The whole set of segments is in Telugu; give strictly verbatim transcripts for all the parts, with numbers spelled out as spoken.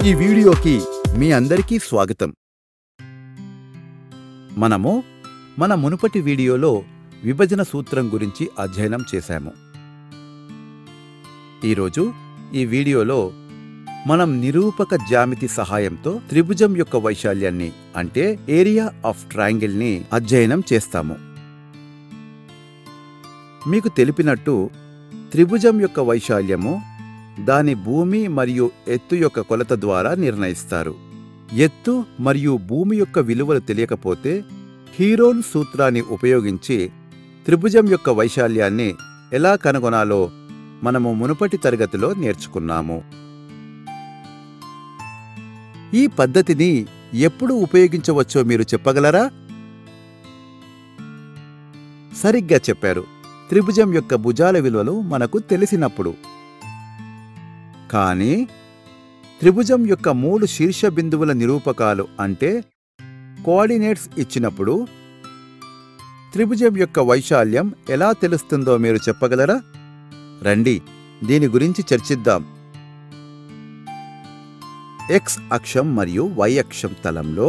ఈ వీడియోకి మీ అందరికీ స్వాగతం. మనము మన మునుపటి వీడియోలో విభజన సూత్రం గురించి అధ్యయనం చేశాము. ఈరోజు ఈ వీడియోలో మనం నిరూపక జ్యామితి సహాయంతో త్రిభుజం యొక్క వైశాల్యాన్ని అంటే ఏరియా ఆఫ్ ట్రయాంగిల్ ని అధ్యయనం చేస్తాము. మీకు తెలిపినట్టు త్రిభుజం యొక్క వైశాల్యము దాని భూమి మరియు ఎత్తు యొక్క కొలత ద్వారా నిర్ణయిస్తారు. ఎత్తు మరియు భూమి యొక్క విలువలు తెలియకపోతే హీరోన్ సూత్రాన్ని ఉపయోగించి త్రిభుజం యొక్క వైశాల్యాన్ని ఎలా కనుగొనాలో మనము మునుపటి తరగతిలో నేర్చుకున్నాము. ఈ పద్ధతిని ఎప్పుడు ఉపయోగించవచ్చో మీరు చెప్పగలరా? సరిగ్గా చెప్పారు. త్రిభుజం యొక్క భుజాల విలువలు మనకు తెలిసినప్పుడు. కానీ త్రిభుజం యొక్క మూడు శీర్ష బిందువుల నిరూపకాలు అంటే కోఆర్డినేట్స్ ఇచ్చినప్పుడు త్రిభుజం యొక్క వైశాల్యం ఎలా తెలుస్తుందో మీరు చెప్పగలరా? రండి దీని గురించి చర్చిద్దాం. ఎక్స్ అక్షం మరియు వై అక్షం తలంలో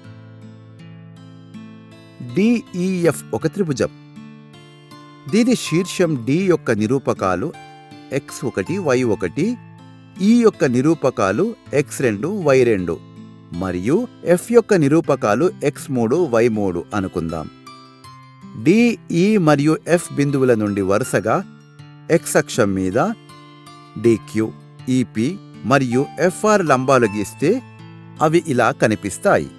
డిఈఎఫ్ ఒక త్రిభుజం. దీని శీర్షం డి యొక్క నిరూపకాలు ఎక్స్ ఒకటి వై ఒకటి, ఈ యొక్క నిరూపకాలు ఎక్స్ రెండు వై రెండు మరియు ఎఫ్ యొక్క నిరూపకాలు ఎక్స్ మూడు వై మూడు అనుకుందాం. డిఈ మరియు ఎఫ్ బిందువుల నుండి వరుసగా ఎక్స్ అక్షం మీద డిక్యూ, ఈపీ మరియు ఎఫ్ఆర్ లంబాలు గీస్తే అవి ఇలా కనిపిస్తాయి.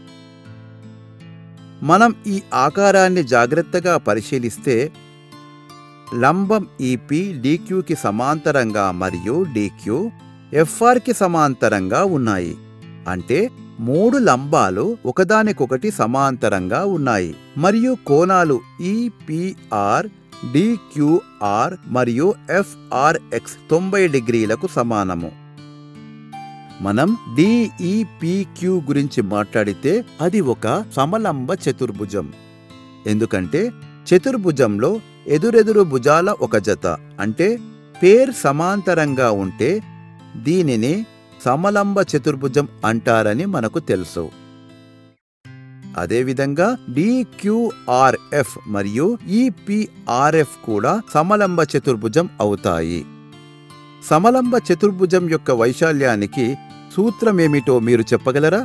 మనం ఈ ఆకారాన్ని జాగ్రత్తగా పరిశీలిస్తే లంబం ఈపీ డిక్యూకి సమాంతరంగా మరియు డిక్యూ ఎఫ్ఆర్కి సమాంతరంగా ఉన్నాయి. అంటే మూడు లంబాలు ఒకదానికొకటి సమాంతరంగా ఉన్నాయి మరియు కోణాలు ఈపీఆర్, డిక్యూఆర్ మరియు ఎఫ్ఆర్ఎక్స్ తొంభై డిగ్రీలకు సమానము. మనం డిఈపిక్యూ గురించి మాట్లాడితే అది ఒక సమలంబ చతుర్భుజం. ఎందుకంటే చతుర్భుజంలో ఎదురెదురు భుజాల ఒక జత అంటే పేర్ సమాంతరంగా ఉంటే దీనిని సమలంబ చతుర్భుజం అంటారని మనకు తెలుసు. అదేవిధంగా డిక్యూఆర్ఎఫ్ మరియు ఈపీఆర్ఎఫ్ కూడా సమలంబ చతుర్భుజం అవుతాయి. సమలంబ చతుర్భుజం యొక్క వైశాల్యానికి సూత్రమేమిటో మీరు చెప్పగలరా?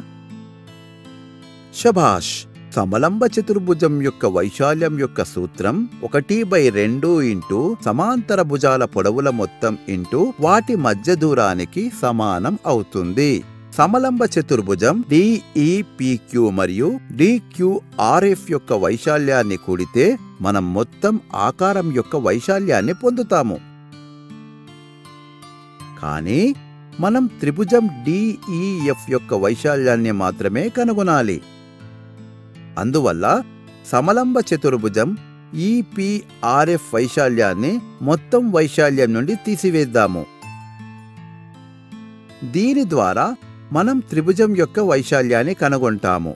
శభాష్! సమలంబ చతుర్భుజం యొక్క వైశాల్యం యొక్క సూత్రం ఒకటి బై రెండు ఇంటూ సమాంతర భుజాల పొడవుల మొత్తం ఇంటూ వాటి మధ్య దూరానికి సమానం అవుతుంది. సమలంబ చతుర్భుజం డిఈపిక్యూ మరియు డిక్యూఆర్ఎఫ్ యొక్క వైశాల్యాన్ని కూడితే మనం మొత్తం ఆకారం యొక్క వైశాల్యాన్ని పొందుతాము. కానీ మనం త్రిభుజం డిఈఎఫ్ యొక్క వైశాల్యాన్ని మాత్రమే కనుగొనాలి. అందువల్ల సమలంబ చతుర్భుజం ఈపీఆర్ఎఫ్ వైశాల్యాన్ని మొత్తం వైశాల్యం నుండి తీసివేద్దాము. దీని ద్వారా మనం త్రిభుజం యొక్క వైశాల్యాన్ని కనుగొంటాము.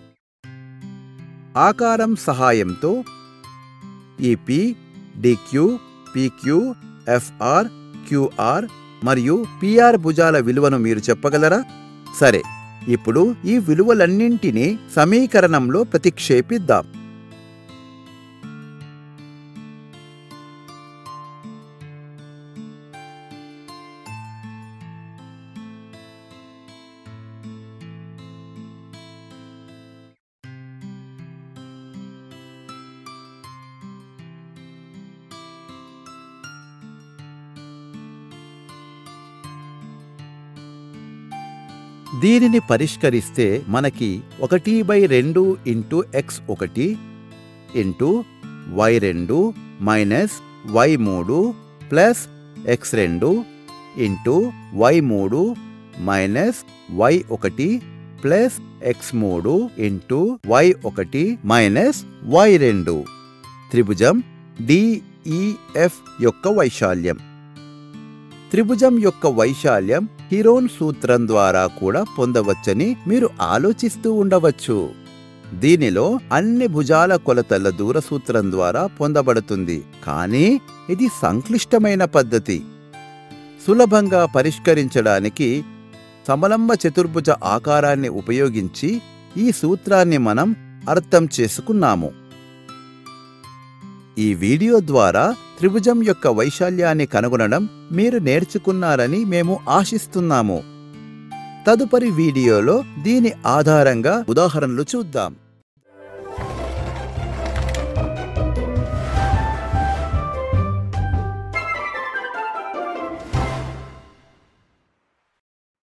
ఆకారం సహాయంతో EP, DQ, PQ, FR, QR మరియు పిఆర్ భుజాల విలువను మీరు చెప్పగలరా? సరే, ఇప్పుడు ఈ విలువలన్నింటినీ సమీకరణంలో ప్రతిక్షేపిద్దాం. దీనిని పరిష్కరిస్తే మనకి ఒకటి బై రెండు ఇంటూ ఎక్స్ ఒకటి ఇంటూ వై రెండు మైనస్ వై మూడు ప్లస్ ఎక్స్ రెండు ఇంటూ వై మూడు మైనస్ వై ఒకటి ప్లస్ ఎక్స్ మూడు ఇంటూ వై ఒకటి మైనస్ వై రెండు త్రిభుజం డిఈఎఫ్ యొక్క వైశాల్యం. త్రిభుజం యొక్క వైశాల్యం హీరోన్ సూత్రం ద్వారా కూడా పొందవచ్చని మీరు ఆలోచిస్తూ ఉండవచ్చు. దీనిలో అన్ని భుజాల కొలతల దూర సూత్రం ద్వారా పొందబడుతుంది. కానీ ఇది సంక్లిష్టమైన పద్ధతి. సులభంగా పరిష్కరించడానికి సమలంబ చతుర్భుజ ఆకారాన్ని ఉపయోగించి ఈ సూత్రాన్ని మనం అర్థం చేసుకున్నాము. ఈ వీడియో ద్వారా త్రిభుజం యొక్క వైశాల్యాన్ని కనుగొనడం మీరు నేర్చుకున్నారని మేము ఆశిస్తున్నాము. తదుపరి వీడియోలో దీని ఆధారంగా ఉదాహరణలు చూద్దాం.